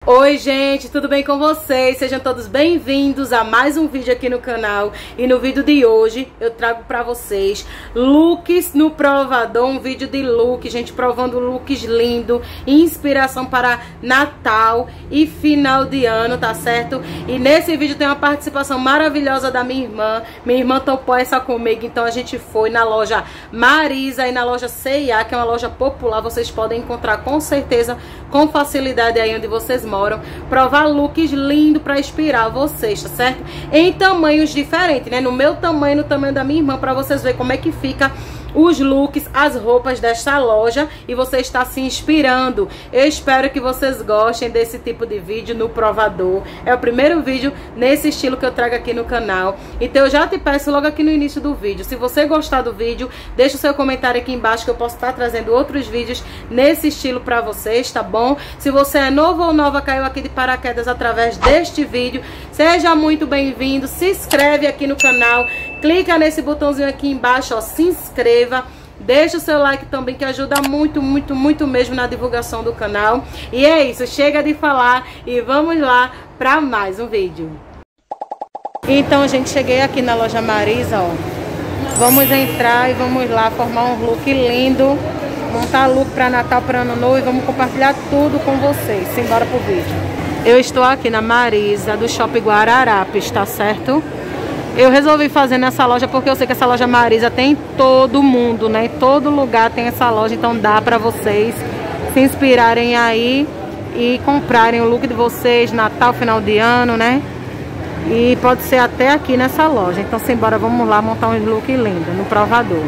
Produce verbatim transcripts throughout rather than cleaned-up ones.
Oi gente, tudo bem com vocês? Sejam todos bem-vindos a mais um vídeo aqui no canal. E no vídeo de hoje eu trago pra vocês looks no provador, um vídeo de look, gente, provando looks lindo, inspiração para Natal e final de ano, tá certo? E nesse vídeo tem uma participação maravilhosa da minha irmã. Minha irmã topou essa comigo, então a gente foi na loja Marisa e na loja C e A, que é uma loja popular, vocês podem encontrar com certeza com facilidade aí onde vocês moram. Provar looks lindos pra inspirar vocês, tá certo? Em tamanhos diferentes, né? No meu tamanho, no tamanho da minha irmã, pra vocês verem como é que fica os looks, as roupas desta loja e você está se inspirando. Eu espero que vocês gostem desse tipo de vídeo no provador. É o primeiro vídeo nesse estilo que eu trago aqui no canal. Então eu já te peço logo aqui no início do vídeo, se você gostar do vídeo, deixa o seu comentário aqui embaixo que eu posso estar trazendo outros vídeos nesse estilo pra vocês, tá bom? Se você é novo ou nova, caiu aqui de paraquedas através deste vídeo, seja muito bem-vindo, se inscreve aqui no canal, clica nesse botãozinho aqui embaixo, ó, se inscreva. Deixa o seu like também, que ajuda muito, muito, muito mesmo na divulgação do canal. E é isso, chega de falar e vamos lá para mais um vídeo. Então, gente, cheguei aqui na loja Marisa, ó. Vamos entrar e vamos lá formar um look lindo, montar look para Natal, para Ano Novo e vamos compartilhar tudo com vocês. Simbora pro vídeo. Eu estou aqui na Marisa do Shopping Guararapes, tá certo? Eu resolvi fazer nessa loja porque eu sei que essa loja Marisa tem em todo mundo, né? Em todo lugar tem essa loja, então dá pra vocês se inspirarem aí e comprarem o look de vocês, Natal, final de ano, né? E pode ser até aqui nessa loja. Então simbora, vamos lá montar um look lindo no provador.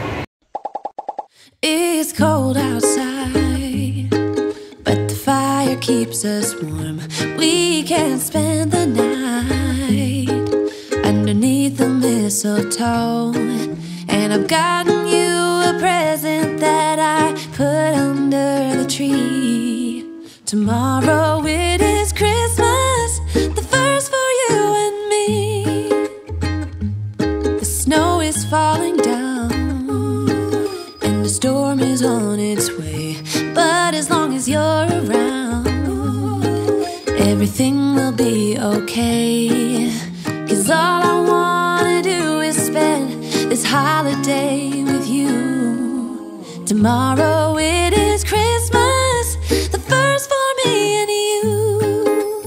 It's cold outside, but the fire keeps us warm. We can spend the night underneath the mistletoe, and I've gotten you a present that I put under the tree. Tomorrow it is Christmas, the first for you and me. The snow is falling down and the storm is on its way, but as long as you're around, everything will be okay. 'Cause all I wanna do is spend this holiday with you. Tomorrow it is Christmas, the first for me and you.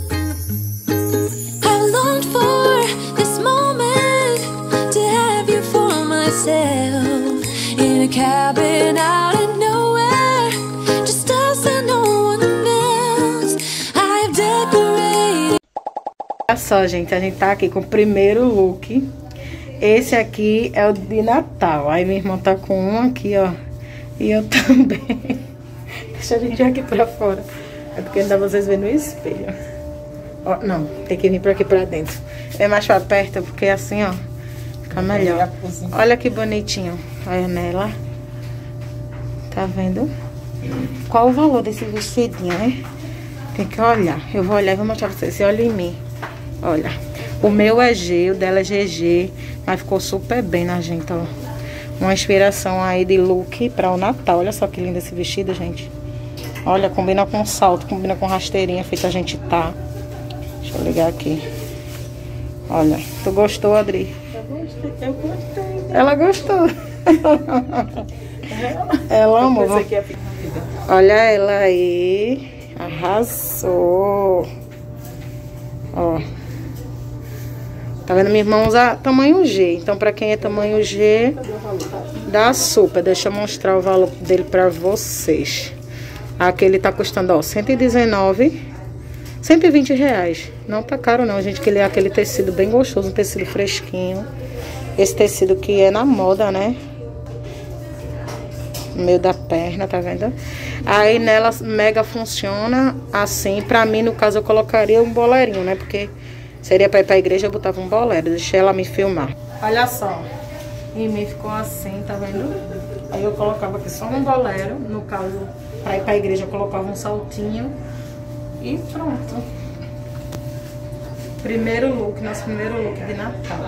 I longed for this moment to have you for myself, in a cabin out in nowhere, just us and no one else. I have decorated. Olha só, gente, a gente tá aqui com o primeiro look. Esse aqui é o de Natal. Aí minha irmã tá com um aqui, ó. E eu também. Deixa a gente ir aqui pra fora. É porque não dá pra vocês verem no espelho. Ó, não, tem que vir por aqui pra dentro. É mais pra perto, porque assim, ó, fica melhor. Olha que bonitinho. Olha nela. Tá vendo? Qual o valor desse vestidinho, né? Tem que olhar. Eu vou olhar e vou mostrar pra vocês. Você olha em mim. Olha, o meu é G, o dela é G G, mas ficou super bem na gente, ó. Uma inspiração aí de look para o Natal. Olha só que lindo esse vestido, gente. Olha, combina com salto, combina com rasteirinha, feita a gente tá. Deixa eu ligar aqui. Olha, tu gostou, Adri? Eu gostei, eu gostei. Ela gostou. Ela amou. Olha ela aí. Arrasou. Ó. Tá vendo? Minha irmã usa tamanho G. Então, pra quem é tamanho G, dá super. Deixa eu mostrar o valor dele pra vocês. Aqui ele tá custando, ó, cento e dezenove, cento e vinte reais. Não tá caro não, gente, que ele é aquele tecido bem gostoso, um tecido fresquinho. Esse tecido que é na moda, né? No meio da perna, tá vendo? Aí nela mega funciona assim. Pra mim, no caso, eu colocaria um bolerinho, né? Porque seria pra ir pra igreja, eu botava um bolero. Deixei ela me filmar. Olha só. Em mim ficou assim, tá vendo? Aí eu colocava aqui só um bolero. No caso, pra ir pra igreja, eu colocava um saltinho. E pronto. Primeiro look, nosso primeiro look de Natal.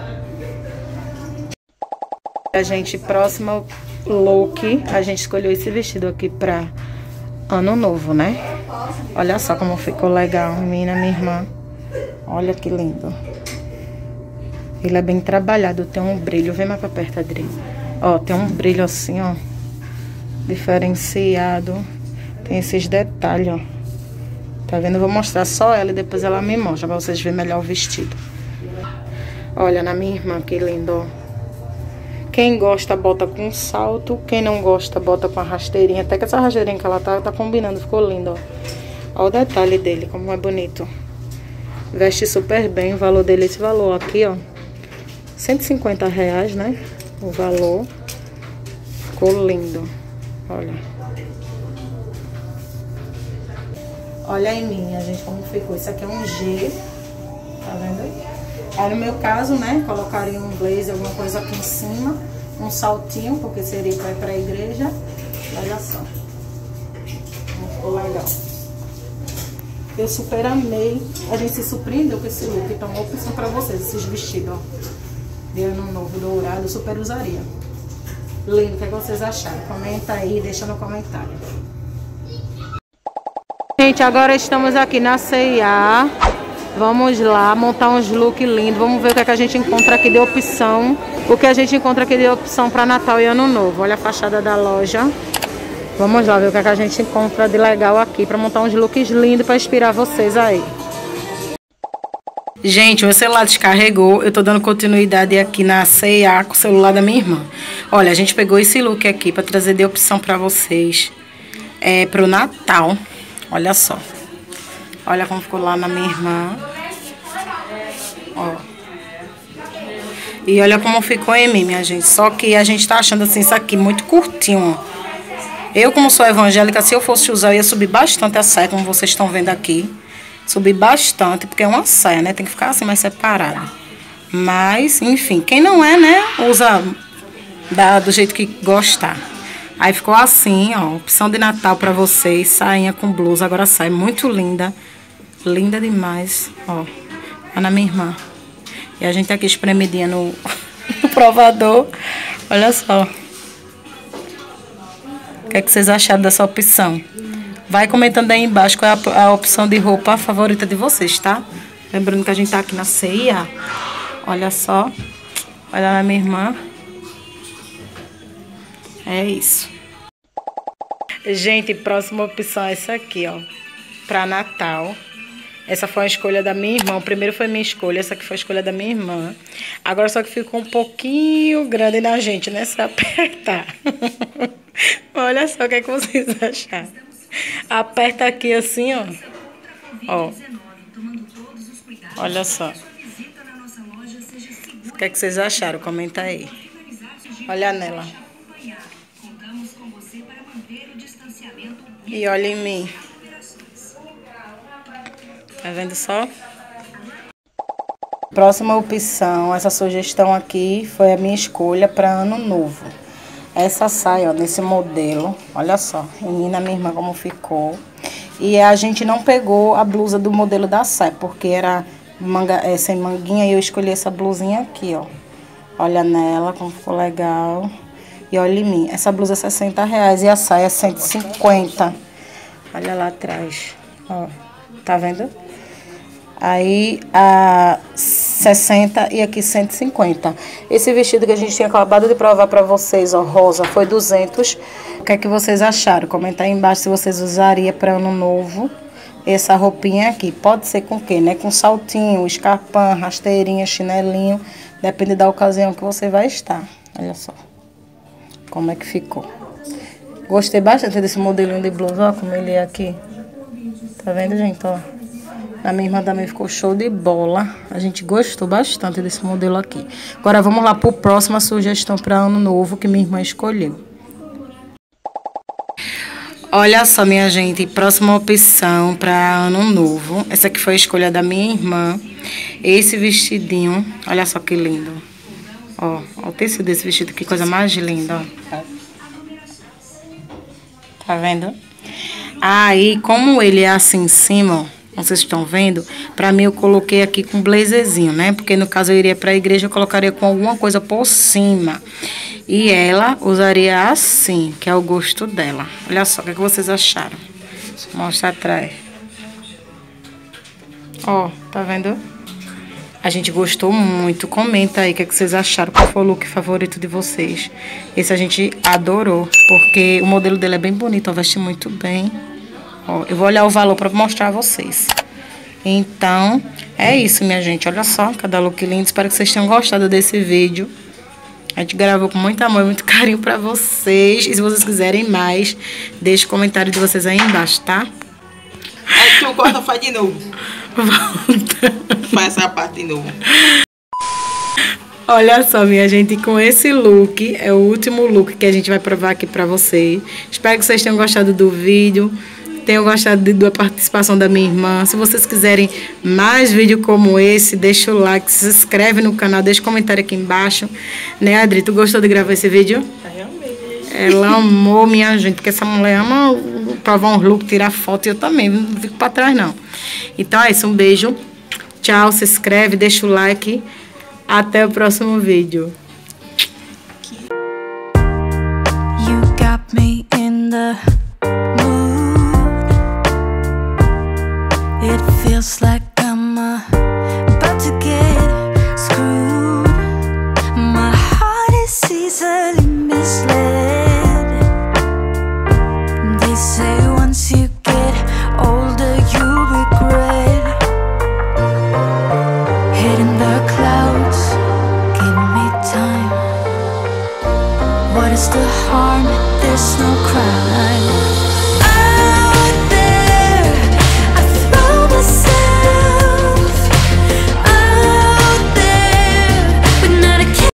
A gente, próximo look, a gente escolheu esse vestido aqui pra Ano Novo, né? Olha só como ficou legal, menina, minha irmã. Olha que lindo. Ele é bem trabalhado, tem um brilho. Vem mais pra perto, Adri. Ó, tem um brilho assim, ó. Diferenciado. Tem esses detalhes, ó. Tá vendo? Eu vou mostrar só ela e depois ela me mostra pra vocês verem melhor o vestido. Olha, na minha irmã, que lindo, ó. Quem gosta, bota com salto. Quem não gosta, bota com a rasteirinha. Até que essa rasteirinha que ela tá, tá combinando. Ficou lindo, ó. Olha o detalhe dele, como é bonito. Veste super bem. O valor dele, esse valor aqui, ó. cento e cinquenta reais, né? O valor. Ficou lindo. Olha. Olha em mim, minha gente, como ficou. Isso aqui é um G. Tá vendo? Aí no meu caso, né, colocaria um blazer, alguma coisa aqui em cima, um saltinho, porque seria para ir para a igreja. Olha só. Ficou legal. Eu super amei. A gente se surpreendeu com esse look. Então, uma opção para vocês, esses vestidos, ó. De ano novo, dourado, eu super usaria. Lindo, o que, é que vocês acharam? Comenta aí, deixa no comentário. Gente, agora estamos aqui na C e A. Vamos lá montar uns looks lindos. Vamos ver o que, é que a gente encontra aqui de opção. O que a gente encontra aqui de opção para Natal e Ano Novo. Olha a fachada da loja. Vamos lá ver o que, é que a gente encontra de legal aqui para montar uns looks lindos para inspirar vocês aí. Gente, o meu celular descarregou. Eu tô dando continuidade aqui na C e A com o celular da minha irmã. Olha, a gente pegou esse look aqui para trazer de opção para vocês. É pro Natal. Olha só. Olha como ficou lá na minha irmã. Ó. E olha como ficou em mim, minha gente. Só que a gente tá achando assim, isso aqui muito curtinho, ó. Eu, como sou evangélica, se eu fosse usar, eu ia subir bastante a saia, como vocês estão vendo aqui. Subir bastante, porque é uma saia, né? Tem que ficar assim mais separada. Mas, enfim, quem não é, né? Usa da, do jeito que gostar. Aí ficou assim, ó. Opção de Natal pra vocês. Sainha com blusa. Agora a saia muito linda. Linda demais, ó. Tá na minha irmã. E a gente tá aqui espremidinha no, no provador. Olha só. O que é que vocês acharam dessa opção? Vai comentando aí embaixo qual é a, a opção de roupa favorita de vocês, tá? Lembrando que a gente tá aqui na C e A. Olha só. Olha na minha irmã. É isso. Gente, próxima opção é essa aqui, ó. Pra Natal. Essa foi a escolha da minha irmã. O primeiro foi minha escolha, essa aqui foi a escolha da minha irmã. Agora só que ficou um pouquinho grande na gente, né? Se apertar. Olha só o que é que vocês acharam. Aperta aqui assim, ó. Ó. Olha só. O que é que vocês acharam? Comenta aí. Olha nela. E olha em mim. Tá vendo só? Próxima opção, essa sugestão aqui foi a minha escolha para Ano Novo. Essa saia, ó, nesse modelo, olha só, menina, minha irmã, como ficou. E a gente não pegou a blusa do modelo da saia, porque era manga, é, sem manguinha, e eu escolhi essa blusinha aqui, ó. Olha nela, como ficou legal. E olha em mim, essa blusa é sessenta reais e a saia é cento e cinquenta. Olha lá atrás, ó, tá vendo? Aí, a sessenta e aqui cento e cinquenta. Esse vestido que a gente tinha acabado de provar pra vocês, ó, rosa, foi duzentos. O que é que vocês acharam? Comenta aí embaixo se vocês usariam pra Ano Novo essa roupinha aqui. Pode ser com o quê, né? Com saltinho, escarpão, rasteirinha, chinelinho. Depende da ocasião que você vai estar. Olha só como é que ficou. Gostei bastante desse modelinho de blusa, ó, como ele é aqui. Tá vendo, gente, ó? A minha irmã também ficou show de bola. A gente gostou bastante desse modelo aqui. Agora vamos lá para a próxima sugestão para Ano Novo que minha irmã escolheu. Olha só, minha gente. Próxima opção para Ano Novo. Essa aqui foi a escolha da minha irmã. Esse vestidinho. Olha só que lindo. Ó, ó o tecido desse vestido. Que coisa mais linda, ó. Tá vendo? Aí, como ele é assim em cima, ó. Vocês estão vendo? Pra mim eu coloquei aqui com blazerzinho, né? Porque no caso eu iria pra igreja, eu colocaria com alguma coisa por cima. E ela usaria assim, que é o gosto dela. Olha só, o que, é que vocês acharam? Mostra atrás. Ó, tá vendo? A gente gostou muito. Comenta aí o que, é que vocês acharam. Qual foi o look favorito de vocês? Esse a gente adorou, porque o modelo dele é bem bonito, ó, veste muito bem. Ó, eu vou olhar o valor pra mostrar a vocês. Então, é isso, minha gente. Olha só, cada look lindo. Espero que vocês tenham gostado desse vídeo. A gente gravou com muito amor e muito carinho pra vocês. E se vocês quiserem mais, deixe o comentário de vocês aí embaixo, tá? Aí tu corta, faz de novo. Volta. Faz essa parte de novo. Olha só, minha gente, com esse look, é o último look que a gente vai provar aqui pra vocês. Espero que vocês tenham gostado do vídeo, tenham gostado de, da participação da minha irmã. Se vocês quiserem mais vídeo como esse, deixa o like, se inscreve no canal, deixa um comentário aqui embaixo. Né, Adri, tu gostou de gravar esse vídeo? Realmente. Ela amou, minha gente, porque essa mulher ama provar um look, tirar foto, e eu também, não fico pra trás, não. Então é isso, um beijo. Tchau, se inscreve, deixa o like. Até o próximo vídeo. You got me in the mood. It feels like I'm uh, about to get screwed. My heart is easily misled. They say once you get older you regret. Head in the clouds, give me time. What is the harm? There's no crime.